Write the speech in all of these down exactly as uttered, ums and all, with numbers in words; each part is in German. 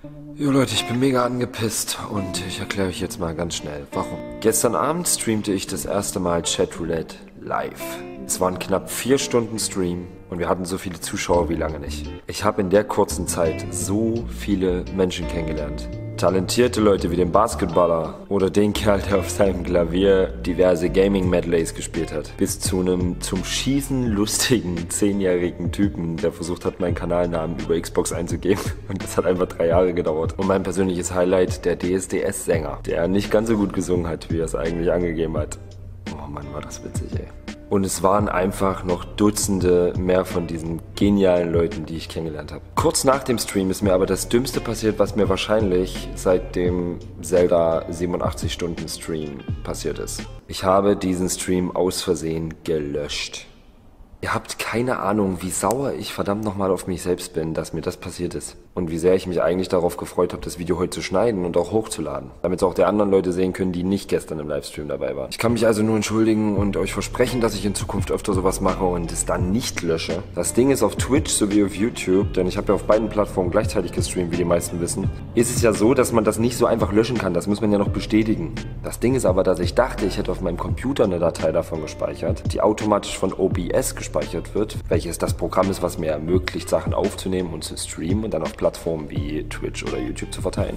Jo Leute, ich bin mega angepisst und ich erkläre euch jetzt mal ganz schnell, warum. Gestern Abend streamte ich das erste Mal Chatroulette live. Es waren knapp vier Stunden Stream und wir hatten so viele Zuschauer wie lange nicht. Ich habe in der kurzen Zeit so viele Menschen kennengelernt. Talentierte Leute wie den Basketballer oder den Kerl, der auf seinem Klavier diverse Gaming-Medleys gespielt hat. Bis zu einem zum Schießen lustigen zehnjährigen Typen, der versucht hat, meinen Kanalnamen über Xbox einzugeben. Und das hat einfach drei Jahre gedauert. Und mein persönliches Highlight, der D S D S-Sänger, der nicht ganz so gut gesungen hat, wie er es eigentlich angegeben hat. Oh Mann, war das witzig, ey. Und es waren einfach noch Dutzende mehr von diesen genialen Leuten, die ich kennengelernt habe. Kurz nach dem Stream ist mir aber das Dümmste passiert, was mir wahrscheinlich seit dem Zelda siebenundachtzig Stunden Stream passiert ist. Ich habe diesen Stream aus Versehen gelöscht. Ihr habt keine Ahnung, wie sauer ich verdammt nochmal auf mich selbst bin, dass mir das passiert ist. Und wie sehr ich mich eigentlich darauf gefreut habe, das Video heute zu schneiden und auch hochzuladen. Damit es auch die anderen Leute sehen können, die nicht gestern im Livestream dabei waren. Ich kann mich also nur entschuldigen und euch versprechen, dass ich in Zukunft öfter sowas mache und es dann nicht lösche. Das Ding ist, auf Twitch sowie auf YouTube, denn ich habe ja auf beiden Plattformen gleichzeitig gestreamt, wie die meisten wissen, ist es ja so, dass man das nicht so einfach löschen kann. Das muss man ja noch bestätigen. Das Ding ist aber, dass ich dachte, ich hätte auf meinem Computer eine Datei davon gespeichert, die automatisch von O B S gespeichert wird, welches das Programm ist, was mir ermöglicht, Sachen aufzunehmen und zu streamen und dann auf Plattformen wie Twitch oder YouTube zu verteilen.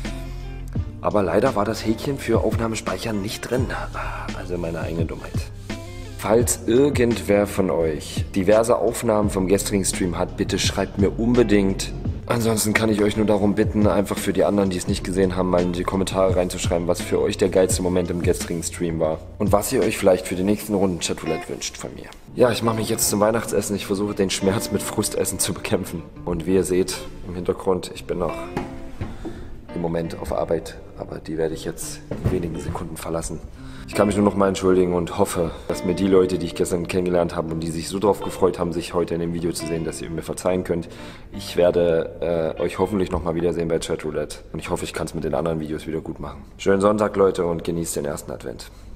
Aber leider war das Häkchen für Aufnahmespeichern nicht drin, also meine eigene Dummheit. Falls irgendwer von euch diverse Aufnahmen vom gestrigen Stream hat, bitte schreibt mir unbedingt. Ansonsten kann ich euch nur darum bitten, einfach für die anderen, die es nicht gesehen haben, mal in die Kommentare reinzuschreiben, was für euch der geilste Moment im gestrigen Stream war. Und was ihr euch vielleicht für die nächsten Runden Chatroulette wünscht von mir. Ja, ich mache mich jetzt zum Weihnachtsessen. Ich versuche den Schmerz mit Frustessen zu bekämpfen. Und wie ihr seht im Hintergrund, ich bin noch im Moment auf Arbeit, aber die werde ich jetzt in wenigen Sekunden verlassen. Ich kann mich nur noch mal entschuldigen und hoffe, dass mir die Leute, die ich gestern kennengelernt habe und die sich so darauf gefreut haben, sich heute in dem Video zu sehen, dass ihr mir verzeihen könnt. Ich werde äh, euch hoffentlich noch mal wiedersehen bei Chatroulette und ich hoffe, ich kann es mit den anderen Videos wieder gut machen. Schönen Sonntag, Leute, und genießt den ersten Advent.